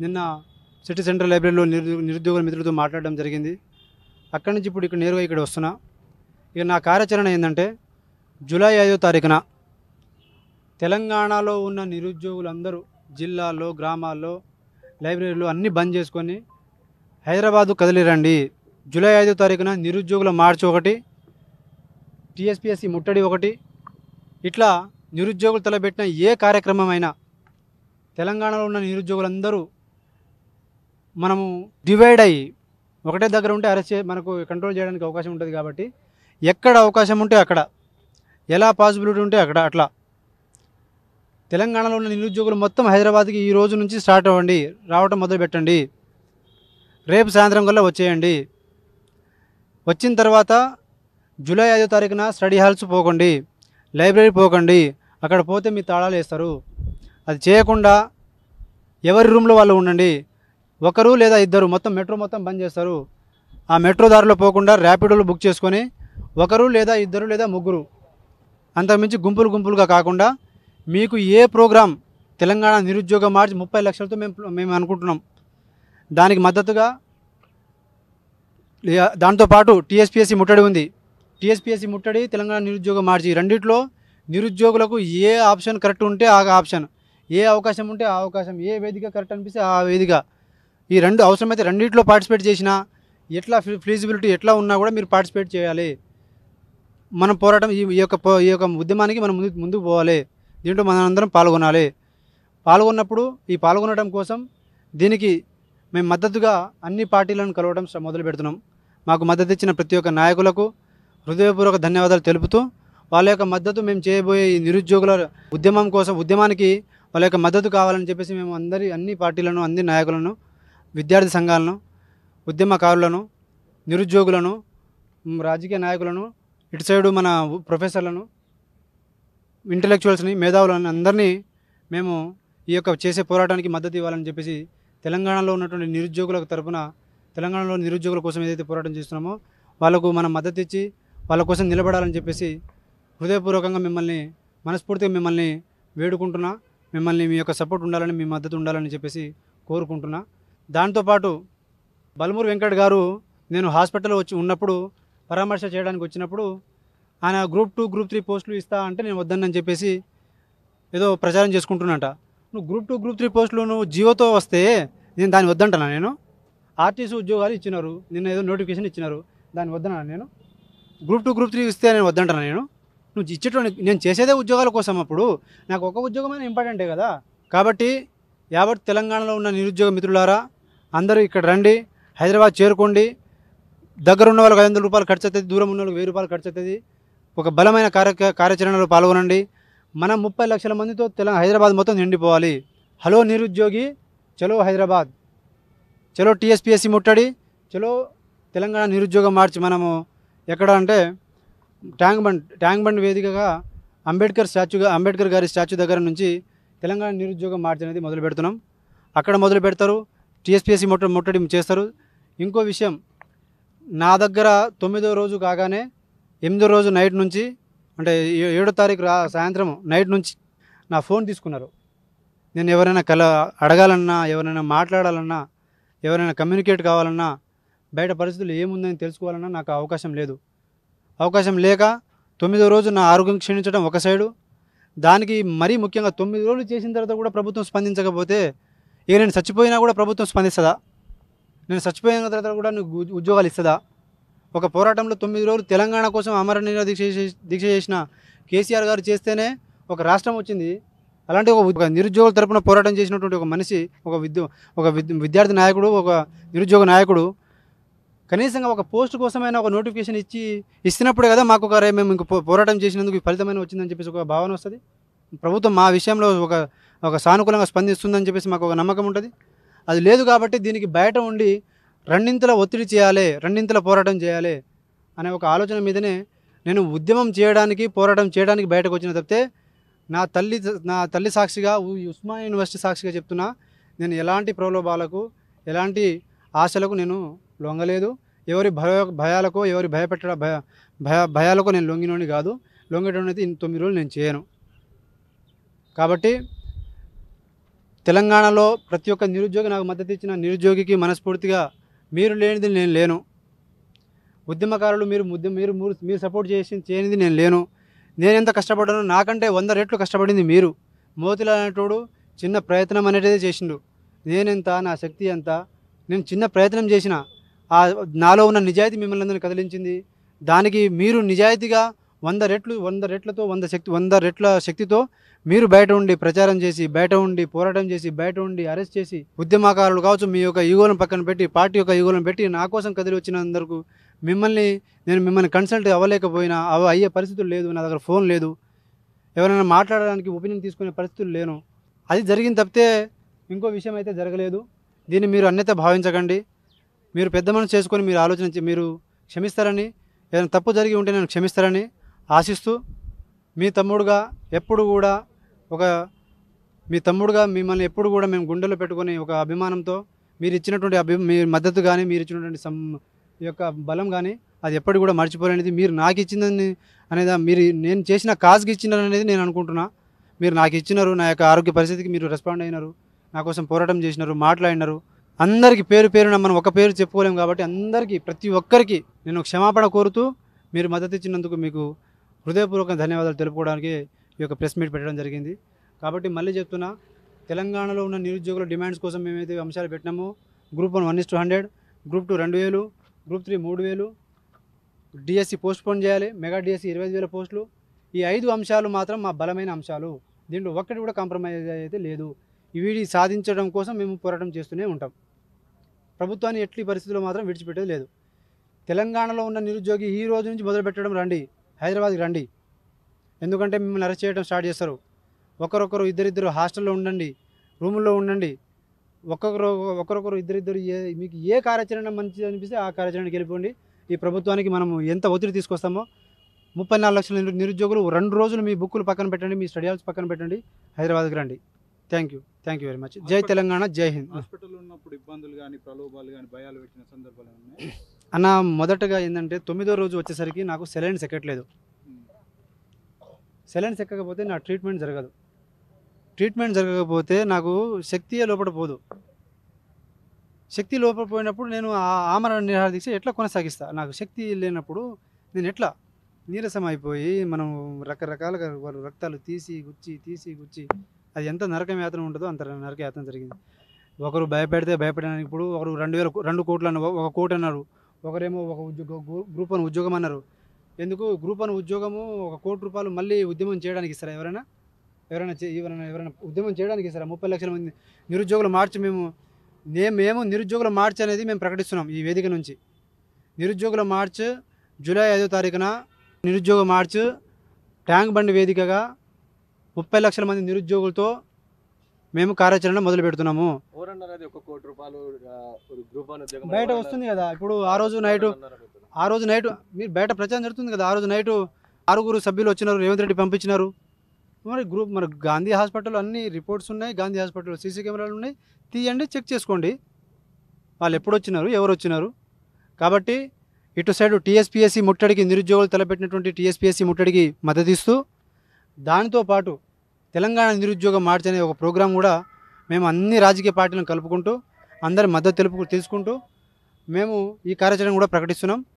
నిన్న city central లైబ్రరీలో నిరుద్యోగుల మిత్రులతో మాట్లాడడం జరిగింది. అక్కడి నుంచి ఇప్పుడు ఇక్కడ నేరుగా ఇక్కడ వస్తున్నా. ఇక నా కార్యాచరణ ఏంటంటే జూలై 5వ తారీఖున తెలంగాణలో ఉన్న నిరుద్యోగులందరూ జిల్లాల్లో, గ్రామాల్లో, లైబ్రరీలు అన్నీ బంద్ చేసుకొని హైదరాబాదు కదిలిరండి. జూలై 5వ తారీఖున నిరుద్యోగుల మార్చి 1, టీఎస్పీఎస్సీ ముట్టడి 1, ఇట్లా నిరుద్యోగులు తలబెట్టిన ఏ కార్యక్రమమైనా తెలంగాణలో ఉన్న నిరుద్యోగులందరూ మనము డివైడ్ అయ్యి ఒకటే దగ్గర ఉంటే అరెస్ట్ మనకు కంట్రోల్ చేయడానికి అవకాశం ఉంటుంది. కాబట్టి ఎక్కడ అవకాశం ఉంటే అక్కడ, ఎలా పాసిబిలిటీ ఉంటే అక్కడ అట్లా తెలంగాణలో ఉన్న నిరుద్యోగులు మొత్తం హైదరాబాద్కి ఈ రోజు నుంచి స్టార్ట్ అవ్వండి, రావటం మొదలు పెట్టండి. రేపు సాయంత్రం కల్లా వచ్చేయండి. వచ్చిన తర్వాత జూలై 5వ తారీఖున స్టడీ హాల్స్ పోకండి, లైబ్రరీ పోకండి. అక్కడ పోతే మీ తాళాలు వేస్తారు. అది చేయకుండా ఎవరి రూమ్లో వాళ్ళు ఉండండి. ఒకరు లేదా ఇద్దరు, మొత్తం మెట్రో మొత్తం బంద్ చేస్తారు. ఆ మెట్రో దారిలో పోకుండా ర్యాపిడోలు బుక్ చేసుకొని ఒకరు లేదా ఇద్దరు లేదా ముగ్గురు, అంతకుమించి గుంపులుగా కాకుండా మీకు ఏ ప్రోగ్రాం తెలంగాణ నిరుద్యోగ మార్చి 30 లక్షలతో మేము అనుకుంటున్నాం. దానికి మద్దతుగా దాంతోపాటు టీఎస్పీఎస్సీ ముట్టడి ఉంది. టీఎస్పీఎస్సీ ముట్టడి, తెలంగాణ నిరుద్యోగ మార్చి, రెండిట్లో నిరుద్యోగులకు ఏ ఆప్షన్ కరెక్ట్ ఉంటే ఆ ఆప్షన్, ఏ అవకాశం ఉంటే ఆ అవకాశం, ఏ వేదిక కరెక్ట్ అనిపిస్తే ఆ వేదిక, ఈ రెండు అవసరమైతే రెండిట్లో పార్టిసిపేట్ చేసినా, ఎట్లా ఫీజిబిలిటీ ఎట్లా ఉన్నా కూడా మీరు పార్టిసిపేట్ చేయాలి. మనం పోరాటం ఈ యొక్క ఉద్యమానికి మనం ముందుకు పోవాలి. దీంట్లో మనందరం పాల్గొనాలి. పాల్గొన్నప్పుడు ఈ పాల్గొనడం కోసం దీనికి మేము మద్దతుగా అన్ని పార్టీలను కలవడం మొదలు పెడుతున్నాం. మాకు మద్దతు ఇచ్చిన ప్రతి ఒక్క నాయకులకు హృదయపూర్వక ధన్యవాదాలు తెలుపుతూ, వాళ్ళ యొక్క మద్దతు మేము చేయబోయే ఈ నిరుద్యోగుల ఉద్యమం కోసం, ఉద్యమానికి వాళ్ళ యొక్క మద్దతు కావాలని చెప్పేసి మేము అన్ని పార్టీలను, అన్ని నాయకులను, విద్యార్థి సంఘాలను, ఉద్యమకారులను, నిరుద్యోగులను, రాజకీయ నాయకులను, ఇటు సైడు మన ప్రొఫెసర్లను, ఇంటలెక్చువల్స్ని, మేధావులను అందరినీ మేము ఈ యొక్క చేసే పోరాటానికి మద్దతు ఇవ్వాలని చెప్పేసి తెలంగాణలో ఉన్నటువంటి నిరుద్యోగులకు తరపున, తెలంగాణలో నిరుద్యోగుల కోసం ఏదైతే పోరాటం చేస్తున్నామో వాళ్ళకు మనం మద్దతు ఇచ్చి వాళ్ళ కోసం నిలబడాలని చెప్పేసి హృదయపూర్వకంగా మనస్ఫూర్తిగా మిమ్మల్ని వేడుకుంటున్నా. మిమ్మల్ని మీ యొక్క సపోర్ట్ ఉండాలని, మీ మద్దతు ఉండాలని చెప్పేసి కోరుకుంటున్నా. దాంతోపాటు బలమూరు వెంకట్ గారు నేను హాస్పిటల్లో ఉన్నప్పుడు పరామర్శ చేయడానికి వచ్చినప్పుడు ఆయన గ్రూప్ 2, గ్రూప్ 3 పోస్టులు ఇస్తా అంటే నేను వద్దనని చెప్పేసి ఏదో ప్రచారం చేసుకుంటున్నట. నువ్వు గ్రూప్ 2, గ్రూప్ 3 పోస్టులు నువ్వు జీవోతో వస్తే నేను దాన్ని వద్దంటానా? నేను ఆర్టీసీ ఉద్యోగాలు ఇచ్చినారు, నిన్న ఏదో నోటిఫికేషన్ ఇచ్చినారు, దాన్ని వద్దనా? నేను గ్రూప్ 2, గ్రూప్ 3 ఇస్తే నేను వద్దంటానా? నువ్వు ఇచ్చేటువంటి, నేను చేసేదే ఉద్యోగాల కోసం. అప్పుడు నాకు ఒక ఉద్యోగమైన ఇంపార్టెంటే కదా. కాబట్టి యావత్ తెలంగాణలో ఉన్న నిరుద్యోగ మిత్రులారా, అందరూ ఇక్కడ రండి, హైదరాబాద్ చేరుకోండి. దగ్గర ఉన్న వాళ్ళకి 500 రూపాయలు ఖర్చు అవుతుంది, దూరం ఉన్న వాళ్ళకి 1000 రూపాయలు ఖర్చు అవుతుంది. ఒక బలమైన కార్యాచరణలో పాల్గొనండి. మనం 30 లక్షల మందితో హైదరాబాద్ మొత్తం నిండిపోవాలి. హలో నిరుద్యోగి, చలో హైదరాబాద్, చలో టీఎస్పీఎస్సీ ముట్టడి, చలో తెలంగాణ నిరుద్యోగ మార్చి. మనము ఎక్కడ అంటే ట్యాంక్ బండ్ వేదికగా అంబేద్కర్ గారి స్టాచ్యూ దగ్గర నుంచి తెలంగాణ నిరుద్యోగ మార్చి అనేది మొదలు పెడుతున్నాం. అక్కడ మొదలు పెడతారు, టీఎస్పీఎస్సీ ముట్టడి చేస్తారు. ఇంకో విషయం, నా దగ్గర 9వ రోజు కాగానే 8వ రోజు నైట్ నుంచి, అంటే 7వ తారీఖు సాయంత్రం నైట్ నుంచి నా ఫోన్ తీసుకున్నారు. నేను ఎవరైనా అడగాలన్నా, ఎవరైనా మాట్లాడాలన్నా, ఎవరైనా కమ్యూనికేట్ కావాలన్నా, బయట పరిస్థితులు ఏముందని తెలుసుకోవాలన్నా నాకు అవకాశం లేదు. అవకాశం లేక 9వ రోజు నా ఆరోగ్యం క్షీణించడం ఒక సైడు, దానికి మరీ ముఖ్యంగా 9 రోజులు చేసిన తర్వాత కూడా ప్రభుత్వం స్పందించకపోతే ఇక నేను చచ్చిపోయినా కూడా ప్రభుత్వం స్పందిస్తుందా? నేను చచ్చిపోయిన తర్వాత కూడా నువ్వు ఉద్యోగాలు ఇస్తుందా? ఒక పోరాటంలో 9 రోజులు తెలంగాణ కోసం అమరనిరాహార దీక్ష చేసిన కేసీఆర్ గారు చేస్తేనే ఒక రాష్ట్రం వచ్చింది. అలాంటి ఒక నిరుద్యోగుల తరపున పోరాటం చేసినటువంటి ఒక మనిషి, ఒక విద్యార్థి నాయకుడు, ఒక నిరుద్యోగ నాయకుడు కనీసంగా ఒక పోస్ట్ కోసమైనా ఒక నోటిఫికేషన్ ఇస్తున్నప్పుడే కదా మాకు మేము ఇంక పోరాటం చేసినందుకు ఫలితమైన వచ్చిందని చెప్పేసి ఒక భావన వస్తుంది. ప్రభుత్వం మా విషయంలో ఒక సానుకూలంగా స్పందిస్తుందని చెప్పేసి మాకు ఒక నమ్మకం ఉంటుంది. అది లేదు కాబట్టి దీనికి బయట ఉండి రెండింతల ఒత్తిడి చేయాలి, రెండింతల పోరాటం చేయాలి అనే ఒక ఆలోచన మీదనే నేను ఉద్యమం చేయడానికి, పోరాటం చేయడానికి బయటకు వచ్చిన తప్పితే నా తల్లి సాక్షిగా, ఉస్మానియా యూనివర్సిటీ సాక్షిగా చెప్తున్నా, నేను ఎలాంటి ప్రలోభాలకు, ఎలాంటి ఆశలకు నేను లొంగలేదు. ఎవరి భయాలకో, ఎవరి భయాలకో నేను లొంగినోని కాదు. లొంగటం అయితే 9 రోజులు నేను చేయను. కాబట్టి తెలంగాణలో ప్రతి ఒక్క నిరుద్యోగి నాకు మద్దతు ఇచ్చిన నిరుద్యోగికి మనస్ఫూర్తిగా మీరు లేనిది నేను లేను. ఉద్యమకారులు మీరు సపోర్ట్ చేయనిది నేను లేను. నేనెంత కష్టపడ్డానో నాకంటే 100 రెట్లు కష్టపడింది మీరు. మోతిలాల్ అనేటోడు చిన్న ప్రయత్నం అనేది చేసిండు. నేనెంత, నా శక్తి ఎంత, నేను చిన్న ప్రయత్నం చేసిన నాలో ఉన్న నిజాయితీ మిమ్మల్ని అందరినీ కదిలించింది. దానికి మీరు నిజాయితీగా 100 రెట్ల శక్తితో మీరు బయట ఉండి ప్రచారం చేసి, బయట ఉండి పోరాటం చేసి, బయట ఉండి అరెస్ట్ చేసి, ఉద్యమకారులు కావచ్చు మీ యొక్క ఈగోలను పక్కన పెట్టి, పార్టీ యొక్క ఈగోలను పెట్టి నా కోసం కదిలి వచ్చినందుకు మిమ్మల్ని కన్సల్ట్ అవ్వలేకపోయినా అయ్యే పరిస్థితులు లేదు. నా దగ్గర ఫోన్ లేదు, ఎవరైనా మాట్లాడడానికి ఒపీనియన్ తీసుకునే పరిస్థితులు లేను. అది జరిగింది తప్పితే ఇంకో విషయం అయితే జరగలేదు. దీన్ని మీరు అన్యత భావించకండి. మీరు పెద్ద మనసు చేసుకొని మీరు ఆలోచించి మీరు క్షమిస్తారని, ఏదైనా తప్పు జరిగి ఉంటే నేను క్షమిస్తారని ఆశిస్తూ, మీ తమ్ముడుగా ఎప్పుడు కూడా మిమ్మల్ని ఎప్పుడు కూడా మేము గుండెలో పెట్టుకొని ఒక అభిమానంతో మీరు ఇచ్చినటువంటి మీ మద్దతు కానీ, మీరు ఇచ్చినటువంటి ఈ యొక్క బలం కానీ అది ఎప్పటికి కూడా మర్చిపోలేనిది. మీరు నాకు ఇచ్చిందని అనేది నేను చేసిన కాజ్కి ఇచ్చినారు అనేది నేను అనుకుంటున్నా. మీరు నాకు ఇచ్చినారు, నా యొక్క ఆరోగ్య పరిస్థితికి మీరు రెస్పాండ్ అయినారు, నా కోసం పోరాటం చేసినారు, మాట్లాడినారు. అందరికీ పేరున మనం ఒక పేరు చెప్పుకోలేము కాబట్టి అందరికీ, ప్రతి ఒక్కరికి నేను క్షమాపణ కోరుతూ మీరు మద్దతు ఇచ్చినందుకు మీకు హృదయపూర్వక ధన్యవాదాలు తెలుపుకోవడానికి ఈ యొక్క ప్రెస్ మీట్ పెట్టడం జరిగింది. కాబట్టి మళ్ళీ చెప్తున్నా, తెలంగాణలో ఉన్న నిరుద్యోగుల డిమాండ్స్ కోసం మేమైతే అంశాలు పెట్టినామో, group 1 1:100, group 2 2000, group 3 3000, DSC postpone చేయాలి, మెగా డిఎస్సి 25,000 పోస్టులు. ఈ 5 అంశాలు మాత్రం మా బలమైన అంశాలు. దీంట్లో ఒక్కటి కూడా కాంప్రమైజ్ అయితే లేదు. వీటి సాధించడం కోసం మేము పోరాటం చేస్తూనే ఉంటాం. ప్రభుత్వాన్ని ఎట్టి పరిస్థితుల్లో మాత్రం విడిచిపెట్టేది లేదు. తెలంగాణలో ఉన్న నిరుద్యోగి ఈ రోజు నుంచి మొదలు పెట్టడం రండి, హైదరాబాద్కి రండి. ఎందుకంటే మిమ్మల్ని అరెస్ట్ చేయడం స్టార్ట్ చేస్తారు. ఒకరొకరు ఇద్దరిద్దరు హాస్టల్లో ఉండండి, రూముల్లో ఉండండి. ఒకరొకరు ఇద్దరిద్దరు మీకు ఏ కార్యాచరణ మంచిది అనిపిస్తే ఆ కార్యాచరణకి వెళ్ళిపోండి. ఈ ప్రభుత్వానికి మనము ఎంత ఒత్తిడి తీసుకొస్తామో, 34 లక్షల నిరుద్యోగులు 2 రోజులు మీ బుక్కులు పక్కన పెట్టండి, మీ స్టడీ హాల్స్ పక్కన పెట్టండి, హైదరాబాద్కి రండి. Thank you very much. జై తెలంగాణ, జై హింద్. హాస్పిటల్లో ఉన్నప్పుడు ఇబ్బందులు కానీ, ప్రలోభాలు కానీ, భయాలు పెట్టిన సందర్భాలు ఉన్నాయి అన్న. మొదటగా ఏంటంటే 9వ రోజు వచ్చేసరికి నాకు సెలైన్స్ ఎక్కట్లేదు. సెలైన్స్ ఎక్కకపోతే నా ట్రీట్మెంట్ జరగదు. ట్రీట్మెంట్ జరగకపోతే నాకు శక్తియే లోపల పోదు. శక్తి లోపల పోయినప్పుడు నేను ఆమరణ నిరాహార దీక్ష ఎట్లా కొనసాగిస్తా? నాకు శక్తి లేనప్పుడు నేను ఎట్లా నీరసం అయిపోయి, మనం రకరకాలుగా రక్తాలు తీసి గుచ్చి అది ఎంత నరకయాతన ఉంటుందో అంత నరకయాతన జరిగింది. ఒకరు భయపడడానికి ఇప్పుడు ఒకరు 2 కోట్లు అన్నారు, 1 కోటి అన్నారు. ఒకరేమో గ్రూప్ 1 ఉద్యోగం అన్నారు. ఎందుకు గ్రూప్ 1 ఉద్యోగము 1 కోటి రూపాయలు మళ్ళీ ఉద్యమం చేయడానికి ఇస్తారా? ఎవరైనా ఉద్యమం చేయడానికి ఇస్తారా? 30 లక్షల మంది నిరుద్యోగుల మార్చి మేము నిరుద్యోగుల మార్చ్ అనేది మేము ప్రకటిస్తున్నాం ఈ వేదిక నుంచి. నిరుద్యోగుల మార్చ్ జూలై 5వ తారీఖున నిరుద్యోగ మార్చ్ ట్యాంక్ బండ్ వేదికగా 30 లక్షల మంది నిరుద్యోగులతో మేము కార్యాచరణ మొదలు పెడుతున్నాము. బయట వస్తుంది కదా ఇప్పుడు. ఆ రోజు నైట్ మీరు బయట ప్రచారం జరుగుతుంది కదా. ఆ రోజు నైటు 6 సభ్యులు వచ్చినారు, రేవంత్ రెడ్డి పంపించినారు. మన గాంధీ హాస్పిటల్ అన్ని రిపోర్ట్స్ ఉన్నాయి, గాంధీ హాస్పిటల్ సీసీ కెమెరాలు ఉన్నాయి, తీయండి, చెక్ చేసుకోండి వాళ్ళు ఎప్పుడు వచ్చినారు, ఎవరు వచ్చినారు. కాబట్టి ఇటు సైడు టీఎస్పీఎస్సీ ముట్టడికి, నిరుద్యోగులు తలపెట్టినటువంటి టీఎస్పీఎస్సీ ముట్టడికి మద్దతు ఇస్తూ, దానితో పాటు తెలంగాణ నిరుద్యోగ మార్చ్ అనే ఒక ప్రోగ్రాం కూడా మేము అన్ని రాజకీయ పార్టీలను కలుపుకుంటూ అందరి మద్దతు తెలుసుకుంటూ మేము ఈ కార్యాచరణ కూడా ప్రకటిస్తున్నాం.